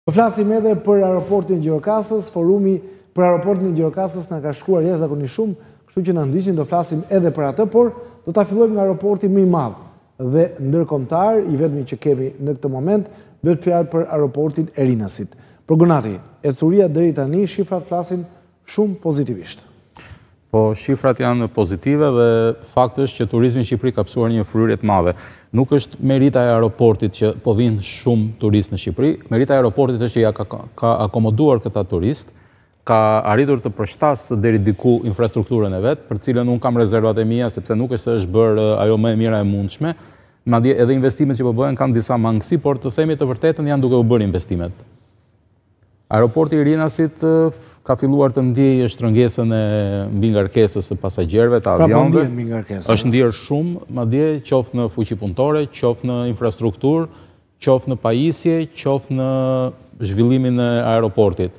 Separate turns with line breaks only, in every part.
Po flasim edhe për aeroportin e Gjirokastës, forumi për aeroportin e Gjirokastës na ka shkuar jashtëzakonisht shumë, kështu që na ndiqni do flasim edhe për atë, por do ta fillojmë nga aeroporti më i madh dhe ndërkombëtar, i vetmi që kemi në këtë moment, bëhet fjalë për aeroportin e Rinasit. Për Gonati, ecuria deri tani shifrat flasin shumë pozitivisht.
Po shifrat janë pozitive dhe fakti është që turizmi në Shqipëri ka pësuar një fryrje të madhe. Nuk është merita e aeroportit që po vinë shumë turistë në Shqipëri, merita e aeroportit është që ja ka akomoduar këta turistë, ka arritur të përshtasë deri diku infrastrukturën e vetë, për cilën unë kam rezervat e mia, sepse nuk është se është bërë ajo më e mira e mundshme, madje edhe investimet që po bëhen kanë disa mangësi, por të themi të vërtetën janë duke u bërë investimet. Aeroporti i Rinasit ka filluar të ndjejë shtrëngesën e mbi ngarkesës së pasagjerëve, të avionëve. Është ndjerë shumë, madje qoftë në fuqi punëtore, qoftë në infrastrukturë, qoftë në pajisje, qoftë në zhvillimin e aeroportit.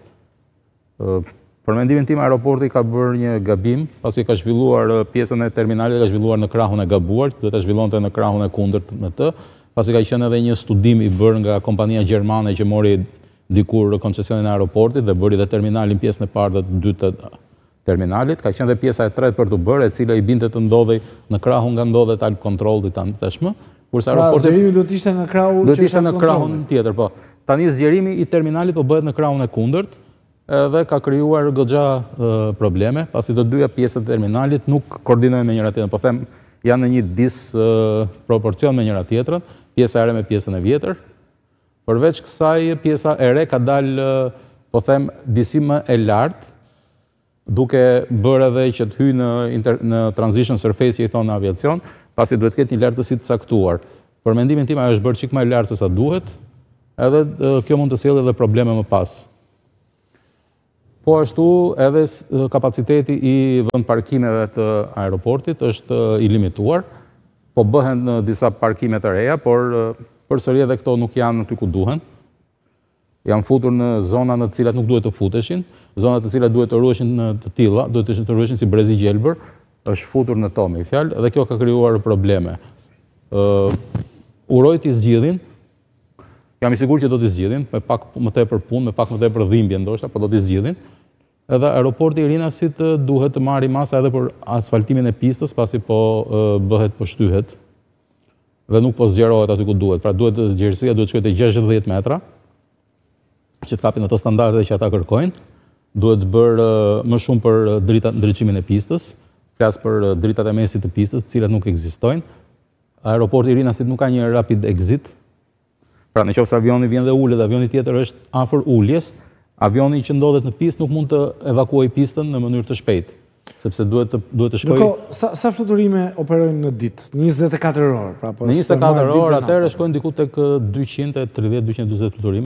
Për mendimin tim, aeroporti ka bërë një gabim, pasi ka zhvilluar pjesën e terminalit, ka zhvilluar në krahun e gabuar, duhet ta zhvillonte në krahun e kundërt me të, pasi ka qenë edhe një studim i bërë nga kompania gjermane që mori dikur koncesionin e aeroportit dhe bëri dhe terminalin pjesën e parë dhe të dytë të terminalit. Ka qenë dhe pjesa e tretë për të bërë, e cila i binte të ndodhej në krahun nga ndodhet Alp Control dhe tashmë.
Pra zgjerimi do të ishte në krahun
do të ishte në krahun tjetër, po. Tani zgjerimi i terminalit po bëhet në krahun e kundërt dhe ka krijuar goxha probleme, pasi të dyja pjesët e terminalit nuk koordinojnë me njëra tjetrën. Po them, janë në një disproporcion me njëra tjetrën, pjesa e re me pjesën e vjetër. Përveç kësaj, pjesa e re ka dalë, po them, disi më e lartë, duke bërë edhe që të hyjë në transition surface që i thonë në aviacion, pasi duhet ketë një lartësi të caktuar. Për mendimin tim ajo është bërë çik më e lartë se sa duhet, edhe kjo mund të sjellë edhe probleme më pas. Po ashtu edhe kapaciteti i vend parkimeve të aeroportit është i limituar, po bëhen në disa parkime të reja, por përsëri edhe këto nuk janë aty ku duhen. Janë futur në zona në të cilat nuk duhet të futeshin, zona të cilat duhet të ruheshin të tilla, duhet të ruheshin si brezi gjelbër, është futur në to me fjalë, dhe kjo ka krijuar probleme. Uroj t'i zgjidhin, jam i sigurt që do t'i zgjidhin, me pak më tepër punë, me pak më tepër dhimbje ndoshta, por do t'i zgjidhin. Edhe aeroporti i Rinasit duhet të marrë masa edhe për asfaltimin e pistës, pasi po bëhet po shtyhet dhe nuk po zgjerohet aty ku duhet. Pra duhet zgjerësia duhet shkojë te 60 metra, që të kapin ato standarde që ata kërkojnë. Duhet bërë më shumë për ndriçimin e pistës, flas për dritat e mesit të pistës, të cilat nuk ekzistojnë. Aeroporti i Rinasit nuk ka një rapid exit. Pra nëse avioni vjen dhe ulet, avioni tjetër është afër uljes, avioni që ndodhet në pistë nuk mund të evakuojë pistën në mënyrë të shpejtë, sepse duhet të shkojë.
Sa fluturime operojnë në ditë? 24 orë, pra po.
Në 24 orë atëherë shkojnë diku tek 230-240 fluturime.